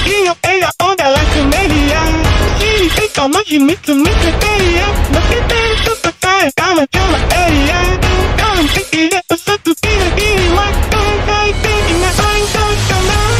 君の笑顔だらすメディア知りてかも秘密見せてやのけてると答えがまちゃまエリア完璧で嘘つきな君は天才的な愛情かな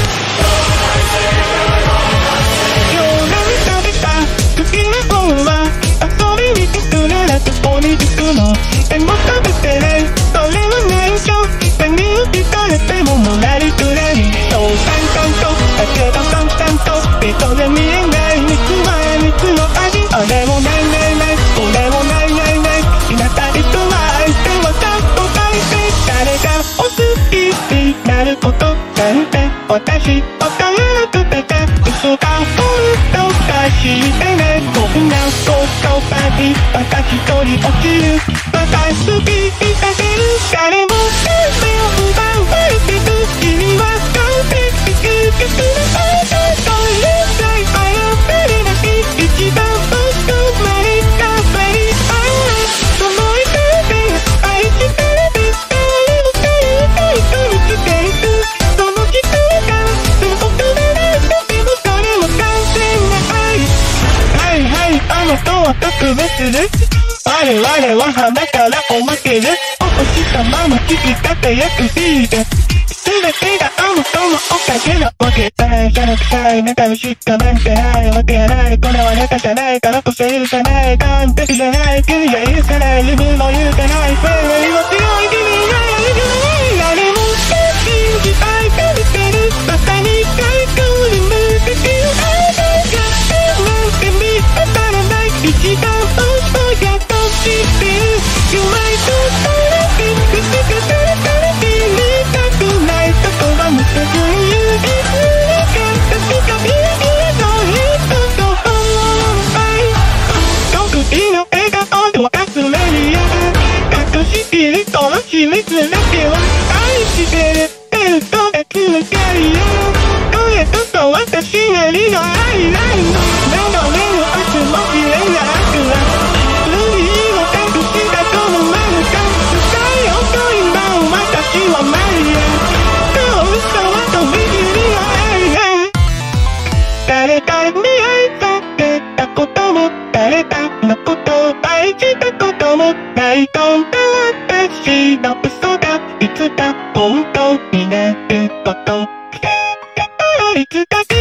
今日何食べた好きな本は遊びに行くならどこに行くのでも食べてねそれは内緒何を聞かれてももらりくらいそう淡々とだけど淡々と人で見えない蜜は蜜の味あれもないないないこれもないないない好きなタイプは相手はちゃんと書いて誰がお好きになることなんて私わからなくて嘘が本当かしてねこんなことばかり私一人落ちる私好きにさせる誰も全てを奪われてる君は完璧究極の愛情という際あやめれなき一番僕まで頑張りたいその一人で愛してる誰も彼と見つけるその人がすることならでもそれも完全な愛はいはいあの人は特別です我々は花からおまけですお星様の聞き方やくしいです全てがあの人のおかげなわけないじゃなくさい仲良しかなんてないわけやないこれは仲じゃないからこそ許さない完璧じゃない君が許さない自分も許さないそれは今強い君が許さない誰も信じたいかけてるまさに最高に向けてる愛がなんて見当たらない一番僕がと知ってるYou might do somethingくすぐされたら気にたくないとこはむせずに言うてすれか確かビリビリの人と思い独自の笑顔で沸かすメディア隠しきるこの秘密だけは愛してるエルと別のキャリアこれこそ私なりの愛なんだ何度目の明日も綺麗な悪はルビーを隠したこのままか深い音今私はマリアそう嘘は飛び切りの愛が誰かに愛されたことも誰かのことを愛したこともないこんな私の嘘がいつか本当になることいつか